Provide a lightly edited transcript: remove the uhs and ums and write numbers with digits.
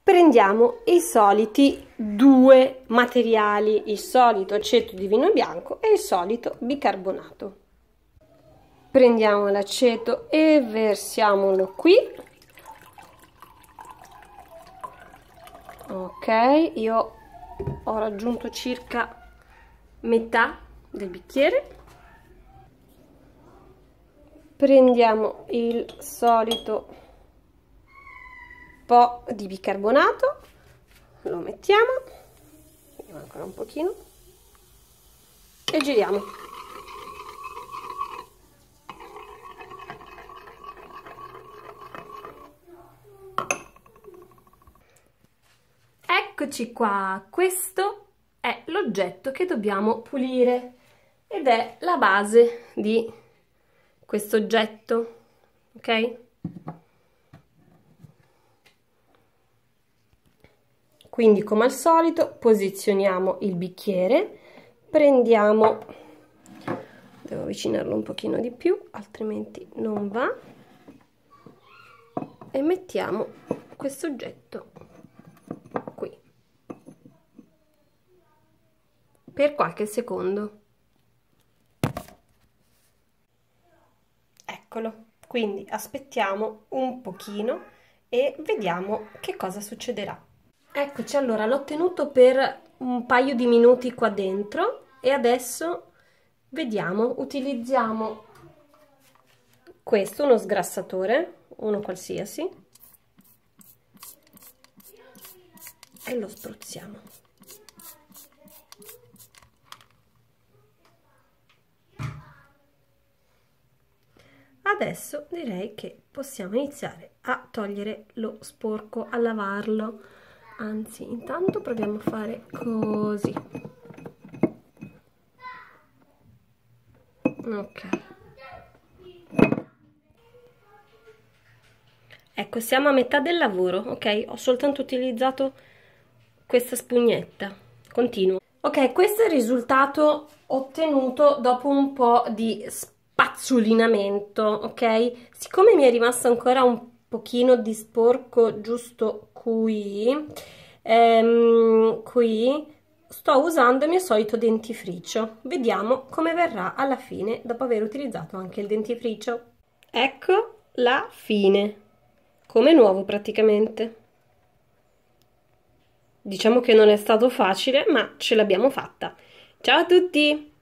prendiamo i soliti due materiali, il solito aceto di vino bianco e il solito bicarbonato. Prendiamo l'aceto e versiamolo qui. Ok, io ho raggiunto circa metà del bicchiere. Prendiamo il solito po' di bicarbonato, lo mettiamo, ancora un pochino, e giriamo. Eccoci qua, questo è l'oggetto che dobbiamo pulire ed è la base di questo oggetto, ok? Quindi, come al solito, posizioniamo il bicchiere, prendiamo, devo avvicinarlo un pochino di più, altrimenti non va, e mettiamo questo oggetto qui per qualche secondo. Eccolo, quindi aspettiamo un pochino e vediamo che cosa succederà. Eccoci, allora l'ho tenuto per un paio di minuti qua dentro e adesso vediamo, utilizziamo questo, uno sgrassatore, uno qualsiasi, e lo spruzziamo. Adesso direi che possiamo iniziare a togliere lo sporco, a lavarlo. Anzi, intanto proviamo a fare così. Ok. Ecco, siamo a metà del lavoro, ok? Ho soltanto utilizzato questa spugnetta. Continuo. Ok, questo è il risultato ottenuto dopo un po' di spazzolinamento, ok? Siccome mi è rimasto ancora un pochino di sporco giusto qui, sto usando il mio solito dentifricio. Vediamo come verrà alla fine dopo aver utilizzato anche il dentifricio. Ecco la fine, come nuovo praticamente. Diciamo che non è stato facile, ma ce l'abbiamo fatta. Ciao a tutti!